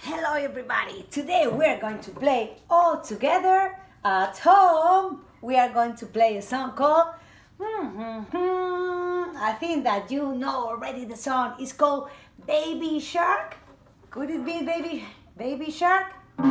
Hello everybody! Today we're going to play all together at home. We are going to play a song called I think that you know already the song. It's called Baby Shark. Could it be Baby Shark?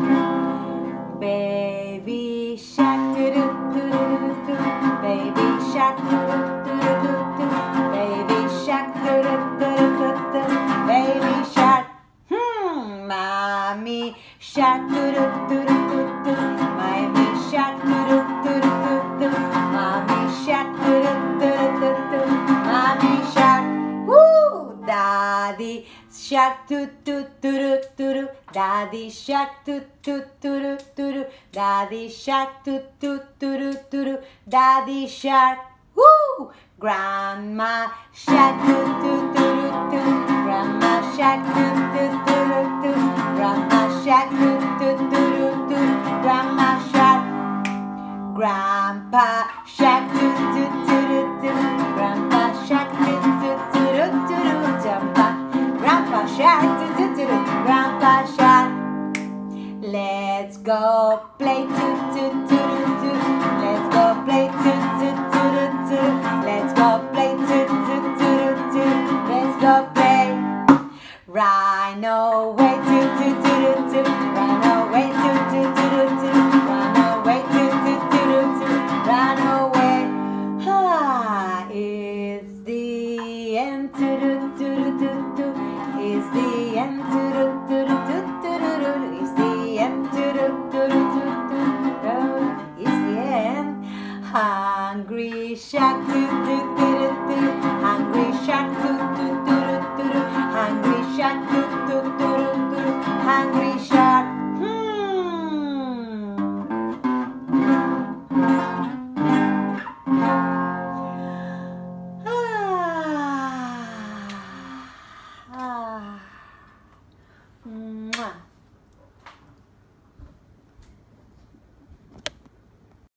Baby Shark, doo doo doo doo doo. Baby Shark, doo doo doo doo doo. Baby Shark, doo doo doo doo doo. Baby Shark. Mommy Shark, doo doo doo doo doo. Mommy Shark, doo doo doo doo doo. Mommy Shark, doo doo doo doo doo. Mommy Shark. Woo! Daddy Shark, doo doo doo doo doo. Daddy Shark, doo doo doo doo doo. Daddy Shark, doo doo doo doo doo. Daddy Shark. Woo! Grandma Shark, doo doo doo doo. Grandma Shark, doo doo doo doo. Grandma Shark, doo doo doo doo. Grandma Shark. Grandpa Shark, doo doo doo doo. Grandpa Shark, doo doo doo doo. Grandpa Shark, doo doo doo. Grandpa Shark. Let's go play doo doo doo doo. Let's go play doo doo doo doo. Let's go play doo doo doo doo. Let's go play. Run away doo doo doo doo. Run away doo doo doo doo. Run away doo doo doo doo. Run away. Ah, it's the end doo doo doo doo doo. It's the end doo doo doo doo doo. It's the end doo doo doo doo doo. It's the end. Hungry Shark doo doo doo doo. Hungry Shark doo doo doo doo. Hungry Shark doo doo doo doo. Hungry Shark.